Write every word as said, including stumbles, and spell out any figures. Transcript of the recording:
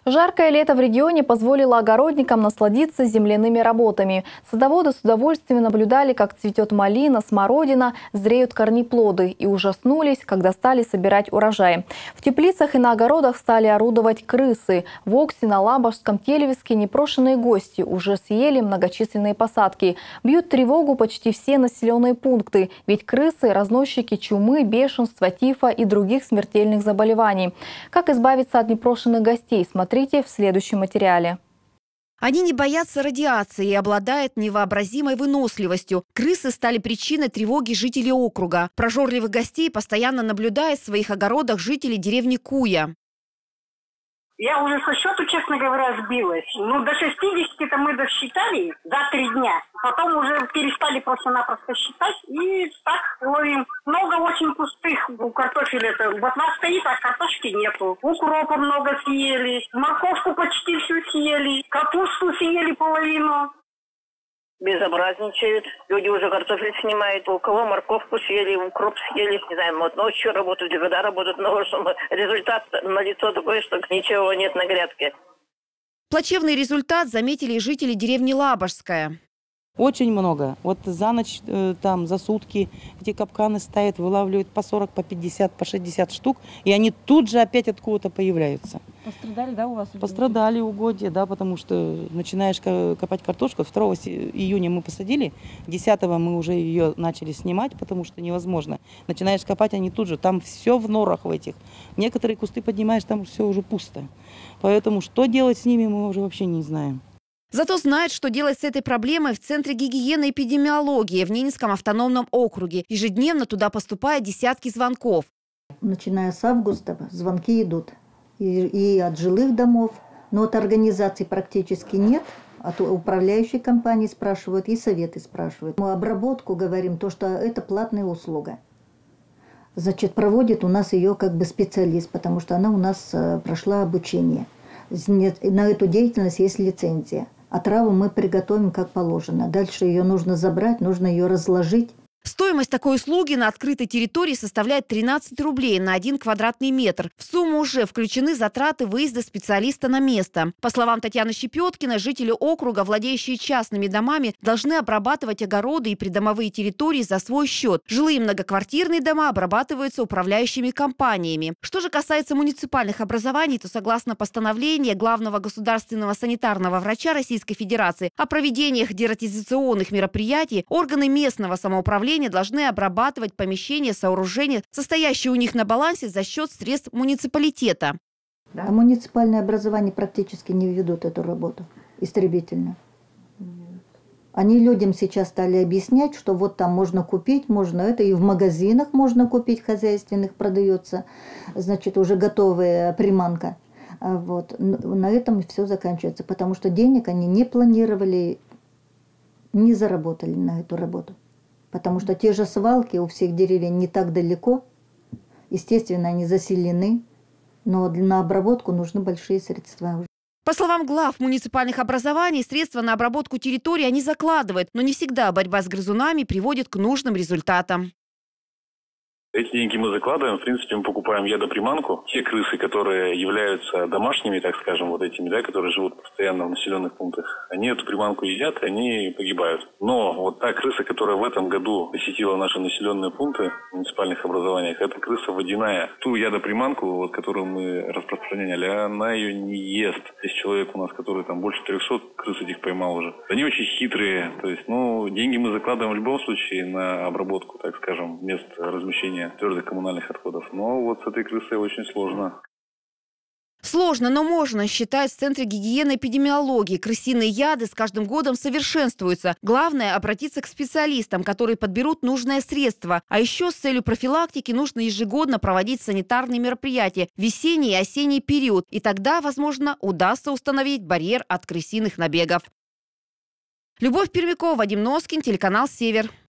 Жаркое лето в регионе позволило огородникам насладиться земляными работами. Садоводы с удовольствием наблюдали, как цветет малина, смородина, зреют корнеплоды и ужаснулись, когда стали собирать урожай. В теплицах и на огородах стали орудовать крысы. В Оксе, на Лабожском, Телевиске непрошенные гости уже съели многочисленные посадки. Бьют тревогу почти все населенные пункты, ведь крысы – разносчики чумы, бешенства, тифа и других смертельных заболеваний. Как избавиться от непрошенных гостей? Смотрите в следующем материале. Они не боятся радиации и обладают невообразимой выносливостью. Крысы стали причиной тревоги жителей округа. Прожорливых гостей постоянно наблюдает в своих огородах жители деревни Куя. Я уже со счету, честно говоря, сбилась. Ну, до шестидесяти-то мы досчитали за три дня. Потом уже перестали просто-напросто считать и так ловим. Много очень пустых у картофеля. Ботва стоит, а картошки нету. Укропа много съели, морковку почти всю съели, капусту съели половину. Безобразничают. Люди уже картофель снимают. У кого морковку съели, укроп съели. Не знаю, вот ночью работают, когда работают. Но результат налицо такой, что ничего нет на грядке. Плачевный результат заметили и жители деревни Лабожская. Очень много. Вот за ночь, там, за сутки эти капканы ставят, вылавливают по сорок, по пятьдесят, по шестьдесят штук. И они тут же опять откуда-то появляются. Пострадали, да, у вас? Пострадали угодья, да, потому что начинаешь копать картошку. второго июня мы посадили, десятого мы уже ее начали снимать, потому что невозможно. Начинаешь копать, они тут же, там все в норах в этих. Некоторые кусты поднимаешь, там все уже пусто. Поэтому что делать с ними, мы уже вообще не знаем. Зато знает, что делать с этой проблемой в Центре гигиены и эпидемиологии в Ненецком автономном округе. Ежедневно туда поступают десятки звонков. Начиная с августа звонки идут и, и от жилых домов, но от организаций практически нет. От управляющей компании спрашивают и советы спрашивают. Мы обработку говорим, то, что это платная услуга. Значит, проводит у нас ее как бы специалист, потому что она у нас прошла обучение. На эту деятельность есть лицензия. А траву мы приготовим как положено. Дальше ее нужно забрать, нужно ее разложить. Стоимость такой услуги на открытой территории составляет тринадцать рублей на один квадратный метр. В сумму уже включены затраты выезда специалиста на место. По словам Татьяны Щепеткиной, жители округа, владеющие частными домами, должны обрабатывать огороды и придомовые территории за свой счет. Жилые многоквартирные дома обрабатываются управляющими компаниями. Что же касается муниципальных образований, то согласно постановлению главного государственного санитарного врача Российской Федерации о проведениях дератизационных мероприятий, органы местного самоуправления должны обрабатывать помещения, сооружения, состоящие у них на балансе за счет средств муниципалитета. Да? А муниципальные образования практически не ведут эту работу истребительно. Они людям сейчас стали объяснять, что вот там можно купить, можно это, и в магазинах можно купить, хозяйственных продается, значит, уже готовая приманка. Вот. На этом все заканчивается, потому что денег они не планировали, не заработали на эту работу. Потому что те же свалки у всех деревень не так далеко. Естественно, они заселены. Но на обработку нужны большие средства. По словам глав муниципальных образований, средства на обработку территории они закладывают. Но не всегда борьба с грызунами приводит к нужным результатам. Эти деньги мы закладываем, в принципе, мы покупаем ядоприманку. Те крысы, которые являются домашними, так скажем, вот этими, да, которые живут постоянно в населенных пунктах, они эту приманку едят, они погибают. Но вот та крыса, которая в этом году посетила наши населенные пункты в муниципальных образованиях, это крыса водяная. Ту ядоприманку, вот, которую мы распространяли, она ее не ест. Есть человек у нас, который там больше трехсот крыс этих поймал уже. Они очень хитрые, то есть, ну, деньги мы закладываем в любом случае на обработку, так скажем, мест размещения твердых коммунальных отходов. Но вот с этой крысой очень сложно. Сложно, но можно, считают в Центре гигиены и эпидемиологии. Крысиные яды с каждым годом совершенствуются. Главное – обратиться к специалистам, которые подберут нужное средство. А еще с целью профилактики нужно ежегодно проводить санитарные мероприятия в весенний и осенний период. И тогда, возможно, удастся установить барьер от крысиных набегов. Любовь Пермякова, Вадим Носкин, телеканал «Север».